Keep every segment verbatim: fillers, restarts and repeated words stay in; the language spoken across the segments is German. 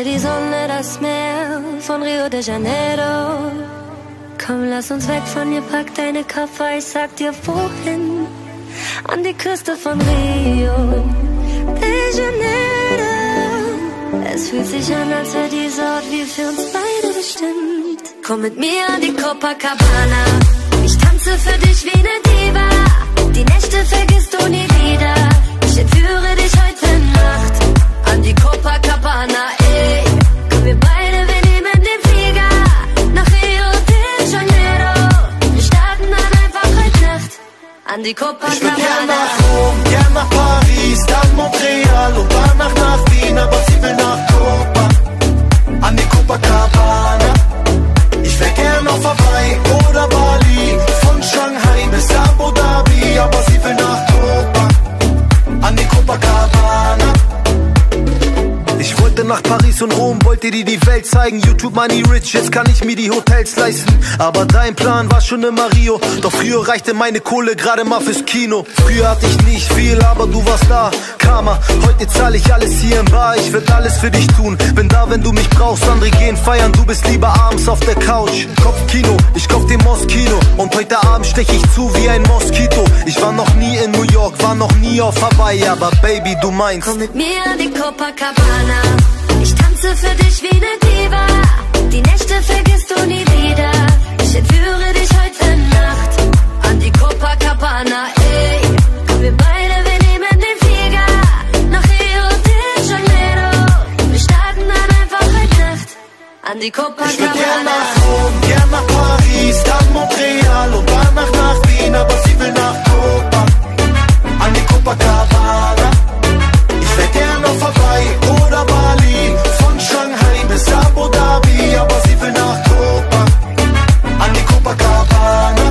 die Sonne, das Meer von Rio de Janeiro. Komm, lass uns weg von hier, pack deine Koffer, ich sag dir wohin. An die Küste von Rio de Janeiro. Es fühlt sich an, als wäre dieser Ort wie für uns beide bestimmt. Komm mit mir an die Copacabana. Ich tanze für dich wie eine Diva. Die Nächte vergisst du nie wieder. Ich entführe dich heute Nacht an die Copacabana, ey. Komm, wir beide, wir nehmen den Flieger nach Rio de Janeiro. Wir starten dann einfach heute Nacht an die Copacabana. Ich will gern nach Rom, gern nach Paris, dann Montreal und danach nach Wien, aber sie will nach Copa, an die Copacabana. Ich will gern auf Hawaii oder Bali, von Shanghai bis Abu Dhabi, aber sie will nach Copa, an die Copacabana. Ich wollte nach Paris und Rom, wollte dir die Welt zeigen. YouTube Money Rich, jetzt kann ich mir die Hotels leisten. Aber dein Plan war schon immer Rio. Doch früher reichte meine Kohle gerade mal fürs Kino. Früher hatte ich nicht viel, aber du warst da. Karma, heute zahle ich alles hier im Bar. Ich werd alles für dich tun, bin da, wenn du mich brauchst. Andere gehen feiern, du bist lieber abends auf der Couch. Kopfkino, ich kauf den Moskino. Und heute Abend stech ich zu wie ein Moskito. Ich war noch nie in New York, war noch nie auf Hawaii. Aber Baby, du meinst, komm mit mir an die Copacabana. Ich tanze für dich wie eine Diva. Die Nächte vergisst du nie wieder. Ich entführe dich heute Nacht an die Copacabana, ey. Komm, wir beide, wir nehmen den Flieger nach Rio de Janeiro. Wir starten dann einfach heute Nacht an die Copacabana. Ich will gern nach Rom, gern nach Paris, dann Montreal und danach nach Wien, aber sie will nach Copa, an die Copacabana. Ich will gern auf Hawaii oder Bali, von Shanghai bis Abu Dhabi, aber sie will nach Copa, an die Copacabana.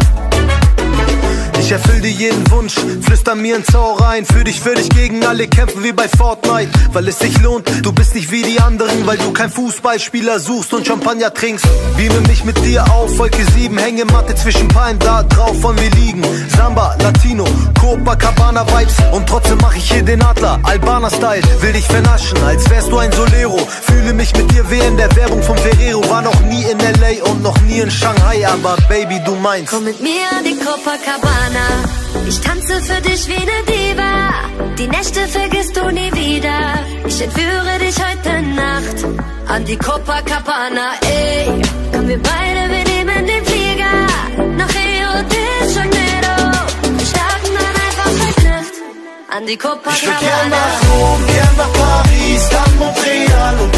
Ich erfüll dir jeden Wunsch, flüster mir ins Ohr rein. Für dich würde ich gegen alle kämpfen wie bei Fortnite, weil es sich lohnt, du bist nicht wie die anderen. Weil du kein Fußballspieler suchst und Champagner trinkst. Beame mich mit dir auf, Wolke sieben, Hängematte zwischen Palmen, da drauf wollen wir liegen. Samba, Latino, Copacabana Vibes. Und trotzdem mach ich hier den Adler, Albaner Style. Will dich vernaschen, als wärst du ein Solero. Fühle mich mit dir wie in der Werbung vom Ferrero. War noch nie in L A und noch nie in Shanghai, aber Baby, du meinst, komm mit mir an die Copacabana. Ich tanze für dich wie eine Diva. Die Nächte vergisst du nie wieder. Ich entführe dich heute Nacht an die Copacabana, ey. Komm, wir beide, wir nehmen den Flieger nach Rio de Janeiro. Wir starten dann einfach heute Nacht an die Copacabana. Ich will gern nach Rom, gern nach Paris, dann Montreal und